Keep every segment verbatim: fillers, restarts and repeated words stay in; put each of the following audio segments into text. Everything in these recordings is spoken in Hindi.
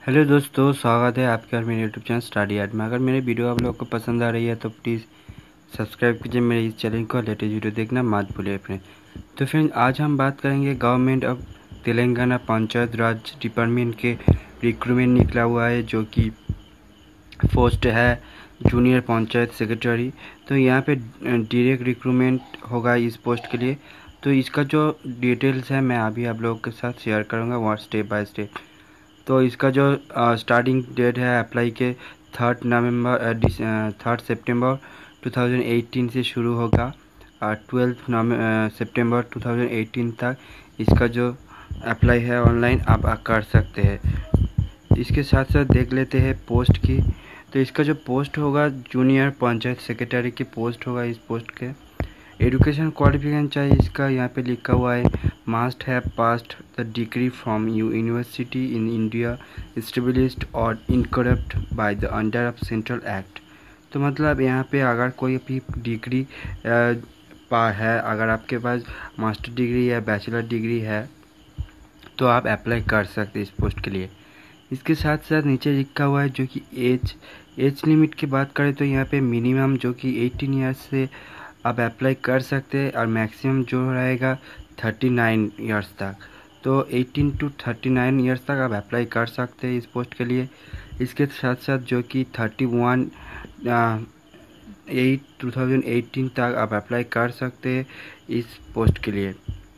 हेलो दोस्तों, स्वागत है आपके और मेरे यूट्यूब चैनल स्टडी एड में। अगर मेरी वीडियो आप लोगों को पसंद आ रही है तो प्लीज़ सब्सक्राइब कीजिए मेरे इस चैनल को। लेटेस्ट वीडियो देखना मत भूलिए फ्रेंड। तो फ्रेंड, आज हम बात करेंगे government of Telangana panchayat raj department के रिक्रूटमेंट निकला हुआ है, जो कि पोस्ट है जूनियर पंचायत सेक्रेटरी। तो यहाँ पे डायरेक्ट रिक्रूटमेंट होगा इस पोस्ट के लिए। तो इसका जो डिटेल्स है मैं अभी आप लोगों के साथ शेयर करूँगा वन स्टेप बाय स्टेप। तो इसका जो स्टार्टिंग डेट है अप्लाई के थर्ड नवंबर थर्ड सितंबर टू थाउजेंड एटीन से शुरू होगा और ट्वेल्थ सितंबर टू थाउजेंड एटीन तक इसका जो अप्लाई है ऑनलाइन आप कर सकते हैं। इसके साथ साथ देख लेते हैं पोस्ट की। तो इसका जो पोस्ट होगा जूनियर पंचायत सेक्रेटरी की पोस्ट होगा। इस पोस्ट के एजुकेशन क्वालिफिकेशन चाहिए, इसका यहाँ पे लिखा हुआ है must have passed the degree from you university in India established और incorporate by the under of central act. तो मतलब यहाँ पे अगर कोई भी डिग्री पा है, अगर आपके पास मास्टर डिग्री या बैचलर डिग्री है तो आप अप्लाई कर सकते हैं इस पोस्ट के लिए। इसके साथ साथ नीचे लिखा हुआ है जो कि एज एज लिमिट की बात करें तो यहाँ पे मिनिमम जो कि एटीन ईयर्स से आप अप्लाई कर सकते हैं और मैक्सिमम जो रहेगा थर्टी नाइन ईयर्स तक। तो eighteen to thirty nine years तक आप अप्लाई कर सकते हैं इस पोस्ट के लिए। इसके साथ साथ जो कि thirty one eight two thousand eighteen तक आप अप्लाई कर सकते हैं इस पोस्ट के लिए।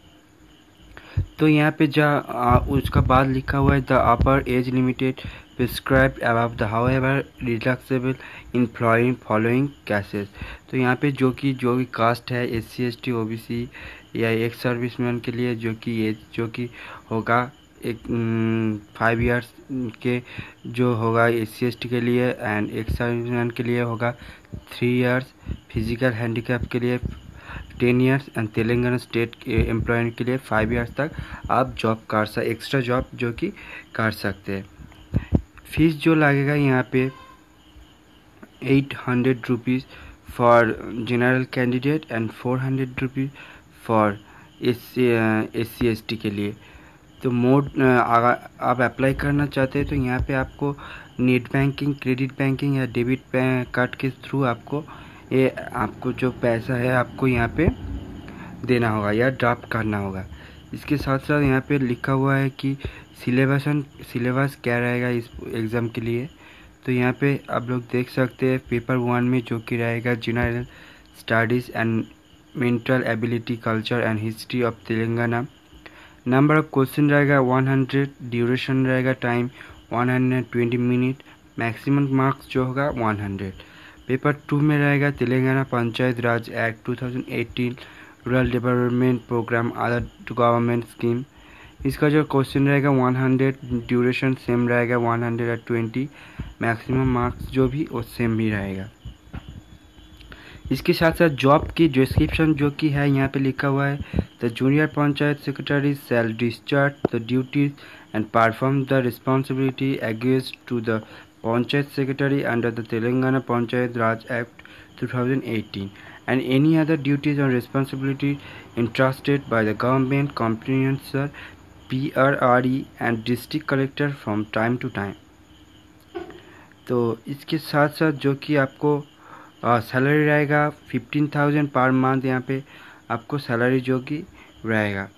तो यहाँ पे जा उसका बाद लिखा हुआ है the upper age limited prescribed above the however relaxable in following cases. तो यहाँ पे जो कि जो भी कास्ट है S C S T O B C या एक सर्विसमैन के लिए जो कि एज जो कि होगा एक फाइव इयर्स के जो होगा एस सी एस टी के लिए, एंड एक सर्विसमैन के लिए होगा थ्री इयर्स, फिजिकल हैंडीकैप के लिए ten years and Telangana state employ के लिए फाइव इयर्स तक आप जॉब कर सकते, एक्स्ट्रा जॉब जो कि कर सकते हैं। फीस जो लगेगा यहाँ पे eight hundred rupees for general candidate and four hundred rupees for S C S C S T के लिए। तो मोड अगर आप अप्लाई करना चाहते हैं तो यहाँ पे आपको नेट बैंकिंग, क्रेडिट बैंकिंग या डेबिट कार्ड के थ्रू आपको ये आपको जो पैसा है आपको यहाँ पे देना होगा या ड्राफ्ट करना होगा। इसके साथ साथ यहाँ पे लिखा हुआ है कि सिलेबस सिलेबस क्या रहेगा इस एग्ज़ाम के लिए। तो यहाँ पे आप लोग देख सकते हैं पेपर वन में जो कि रहेगा general studies and mental ability, culture and history of Telangana. Number of question रहेगा वन हंड्रेड, ड्यूरेशन रहेगा time one hundred twenty minute, maximum marks जो होगा वन हंड्रेड। पेपर टू में रहेगा Telangana panchayat raj act two thousand eighteen, rural development programme, other government scheme. इसका जो क्वेश्चन रहेगा वन हंड्रेड, ड्यूरेशन सेम रहेगा one hundred twenty, maximum marks जो भी वो सेम भी रहेगा। इसके साथ साथ जॉब की डिस्क्रिप्शन जो कि है यहाँ पे लिखा हुआ है the junior panchayat secretary shall discharge the duties and perform the responsibility against to the Panchayat Secretary under the Telangana Panchayat Raj Act two thousand eighteen and any other duties or responsibilities entrusted by the government, comprehensive P R R E and district collector from time to time। तो इसके साथ साथ जो कि आपको सैलरी रहेगा फिफ्टीन थाउजेंड पर मंथ, यहाँ पे आपको सैलरी जो कि रहेगा।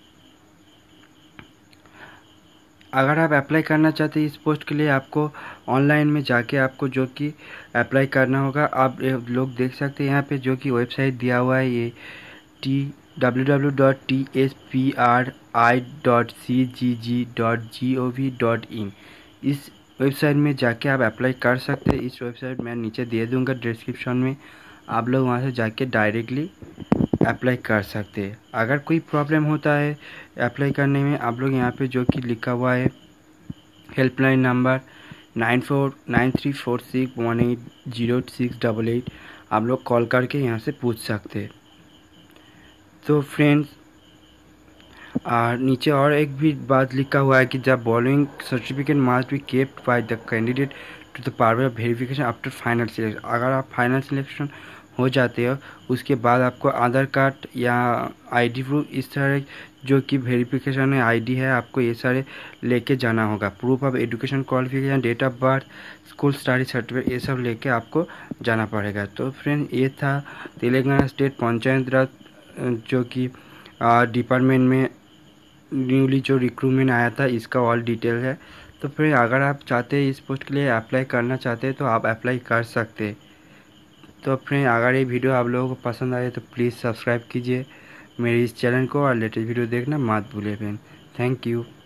अगर आप अप्लाई करना चाहते हैं इस पोस्ट के लिए आपको ऑनलाइन में जाके आपको जो कि अप्लाई करना होगा। आप लोग देख सकते हैं यहाँ पे जो कि वेबसाइट दिया हुआ है ये T W W dot T S P R I dot C G G dot G O V dot in. इस वेबसाइट में जाके आप अप्लाई कर सकते हैं। इस वेबसाइट मैं नीचे दे दूँगा डिस्क्रिप्शन में, आप लोग वहाँ से जाके डायरेक्टली अप्लाई कर सकते हैं। अगर कोई प्रॉब्लम होता है अप्लाई करने में, आप लोग यहाँ पे जो कि लिखा हुआ है helpline number nine four nine three four six one eight zero six double eight, आप लोग कॉल करके यहाँ से पूछ सकते हैं। तो फ्रेंड्स, और नीचे और एक भी बात लिखा हुआ है कि the following certificate must be kept by the candidate to the purpose of verification after final selection. अगर आप फाइनल सिलेक्शन हो जाते हो उसके बाद आपको आधार कार्ड या आईडी प्रूफ इस तरह जो कि वेरिफिकेशन है आईडी है आपको ये सारे लेके जाना होगा। Proof of education qualification, date of birth, school study certificate ये सब लेके आपको जाना पड़ेगा। तो फ्रेंड ये था तेलंगाना स्टेट पंचायत राज जो कि डिपार्टमेंट में न्यूली जो रिक्रूटमेंट आया था इसका ऑल डिटेल है। तो फिर अगर आप चाहते हैं इस पोस्ट के लिए अप्लाई करना चाहते हैं तो आप अप्लाई कर सकते हैं। तो फ्रेंड अगर ये वीडियो आप लोगों को पसंद आए तो प्लीज़ सब्सक्राइब कीजिए मेरे इस चैनल को और लेटेस्ट वीडियो देखना मत भूलिए फ्रेंड। Thank you.